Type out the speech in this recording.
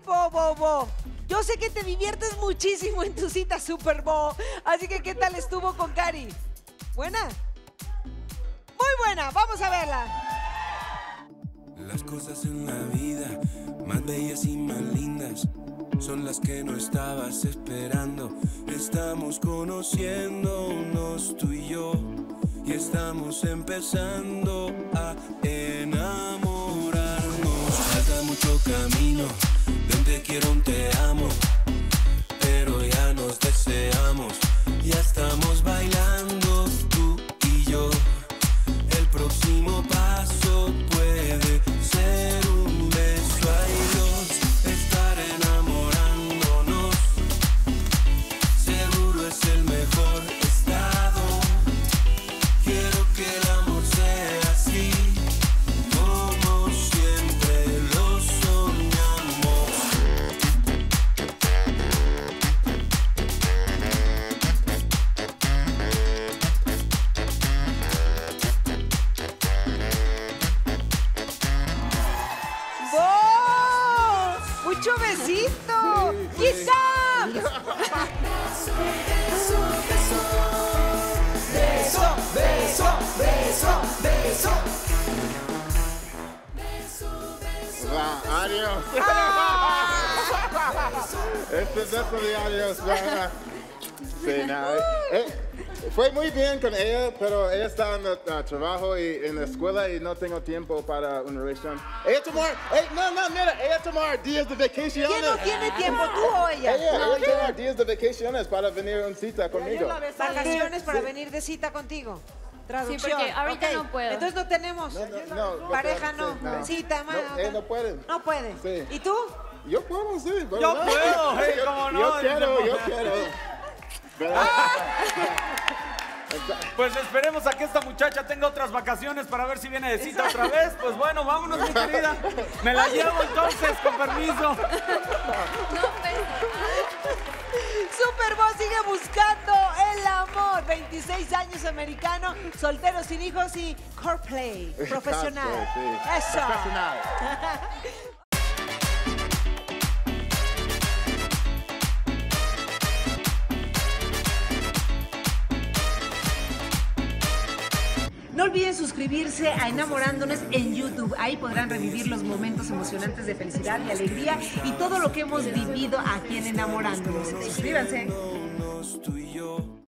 Bo. Yo sé que te diviertes muchísimo en tu cita Super Bo. Así que, ¿qué tal estuvo con Cari? ¿Buena? Muy buena. Vamos a verla. Las cosas en la vida, más bellas y más lindas, son las que no estabas esperando. Estamos conociéndonos tú y yo, y estamos empezando a enamorarnos. Falta mucho camino, de un te quiero, un te amo, pero ya nos deseamos, ya estamos bailando tú y yo. El próximo paso puede ser un beso, hay dos, estar enamorándonos, seguro es el mejor estado. Quiero que el amor sea así, como siempre lo soñamos. ¡Bo! ¡Mucho besito! ¡Quizá! Adiós. Este es eso de adiós. Sí, nada. Fue muy bien con ella, pero ella está en el trabajo y en la escuela y no tengo tiempo para una relación. Ella tomar, mira, ella tomar días de vacaciones. ¿Quién no tiene tiempo, tú o ella? Ella tomar días de vacaciones para venir a una cita conmigo. Vacaciones para venir de cita contigo. Traducción. Sí, porque ahorita Ok. no puedo. Entonces no tenemos. No, Pareja no. sí, no. Cita, No, no pueden. No puede. Sí. ¿Y tú? Yo puedo, sí. Pero Yo no. puedo, hey, cómo no. Yo quiero. Pero- Pues esperemos a que esta muchacha tenga otras vacaciones para ver si viene de cita otra vez. Pues bueno, vámonos, mi querida. Me la llevo entonces, con permiso. Super Bo sigue buscando el amor. 26 años, americano, soltero, sin hijos y Coldplay, profesional. Sí. Eso. Profesional. No olviden suscribirse a Enamorándonos en YouTube. Ahí podrán revivir los momentos emocionantes de felicidad y alegría y todo lo que hemos vivido aquí en Enamorándonos. Suscríbanse. Tú y yo.